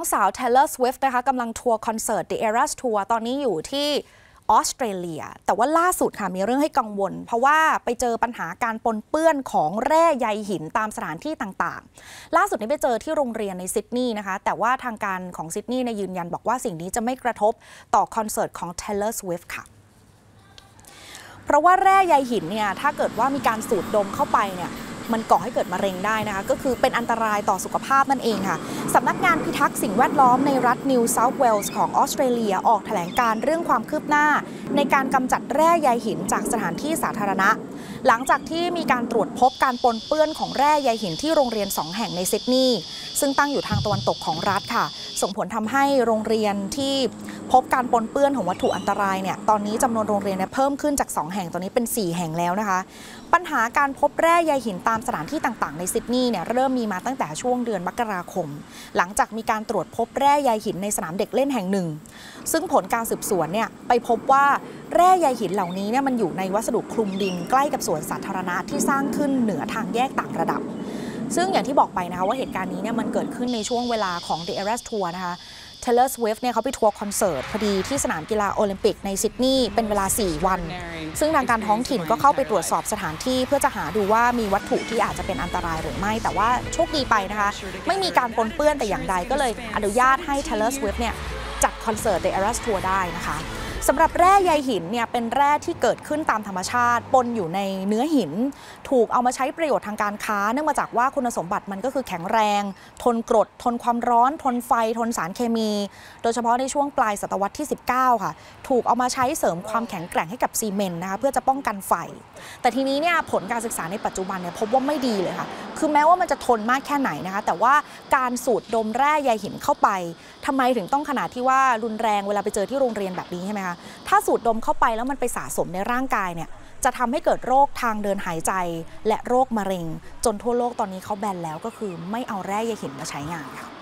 น้องสาว Taylor Swift นะคะกำลังทัวร์คอนเสิร์ต The Eras Tour ตอนนี้อยู่ที่ออสเตรเลียแต่ว่าล่าสุดค่ะมีเรื่องให้กังวลเพราะว่าไปเจอปัญหาการปนเปื้อนของแร่ใยหินตามสถานที่ต่างๆล่าสุดนี้ไปเจอที่โรงเรียนในซิดนีย์นะคะแต่ว่าทางการของซิดนีย์ยืนยันบอกว่าสิ่งนี้จะไม่กระทบต่อคอนเสิร์ตของ Taylor Swift ค่ะเพราะว่าแร่ใยหินเนี่ยถ้าเกิดว่ามีการสูดดมเข้าไปเนี่ยมันก่อให้เกิดมะเร็งได้นะคะก็คือเป็นอันตรายต่อสุขภาพนั่นเองค่ะสำนักงานพิทักษ์สิ่งแวดล้อมในรัฐนิวเซาท์เวลส์ของออสเตรเลียออกแถลงการเรื่องความคืบหน้าในการกำจัดแร่ใยหินจากสถานที่สาธารณะหลังจากที่มีการตรวจพบการปนเปื้อนของแร่ใยหินที่โรงเรียน2แห่งในซิดนีย์ซึ่งตั้งอยู่ทางตะวันตกของรัฐค่ะส่งผลทำให้โรงเรียนที่พบการปนเปื้อนของวัตถุอันตรายเนี่ยตอนนี้จำนวนโรงเรียนเพิ่มขึ้นจาก2แห่งตอนนี้เป็น4แห่งแล้วนะคะปัญหาการพบแร่ใยหินตามสถานที่ต่างๆในซิดนีย์เนี่ยเริ่มมีมาตั้งแต่ช่วงเดือนมกราคมหลังจากมีการตรวจพบแร่ใยหินในสนามเด็กเล่นแห่งหนึ่งซึ่งผลการสืบสวนเนี่ยไปพบว่าแร่ใยหินเหล่านี้เนี่ยมันอยู่ในวัสดุคลุมดินใกล้กับสวนสาธารณะที่สร้างขึ้นเหนือทางแยกต่างระดับซึ่งอย่างที่บอกไปนะคะว่าเหตุการณ์นี้เนี่ยมันเกิดขึ้นในช่วงเวลาของ The Eras Tour นะคะ Taylor Swift เนี่ยเขาไปทัวร์คอนเสิร์ตพอดีที่สนามกีฬาโอลิมปิกในซิดนีย์เป็นเวลา4วันซึ่งทางการท้องถิ่นก็เข้าไปตรวจสอบสถานที่เพื่อจะหาดูว่ามีวัตถุที่อาจจะเป็นอันตรายหรือไม่แต่ว่าโชคดีไปนะคะไม่มีการปนเปื้อนแต่อย่างใดก็เลยอนุญาตให้ Taylor Swift เนี่ยจัดคอนเสิร์ต The Eras Tour ได้นะคะสำหรับแร่ใยหินเนี่ยเป็นแร่ที่เกิดขึ้นตามธรรมชาติปนอยู่ในเนื้อหินถูกเอามาใช้ประโยชน์ทางการค้าเนื่องมาจากว่าคุณสมบัติมันก็คือแข็งแรงทนกรดทนความร้อนทนไฟทนสารเคมีโดยเฉพาะในช่วงปลายศตวรรษที่19ค่ะถูกเอามาใช้เสริมความแข็งแกร่งให้กับซีเมนต์นะคะเพื่อจะป้องกันไฟแต่ทีนี้เนี่ยผลการศึกษาในปัจจุบันเนี่ยพบว่าไม่ดีเลยค่ะคือแม้ว่ามันจะทนมากแค่ไหนนะคะแต่ว่าการสูดดมแร่ใยหินเข้าไปทำไมถึงต้องขนาดที่ว่ารุนแรงเวลาไปเจอที่โรงเรียนแบบนี้ใช่ไหมคะถ้าสูดดมเข้าไปแล้วมันไปสะสมในร่างกายเนี่ยจะทำให้เกิดโรคทางเดินหายใจและโรคมะเร็งจนทั่วโลกตอนนี้เขาแบนแล้วก็คือไม่เอาแร่ใยหินมาใช้งานค่ะ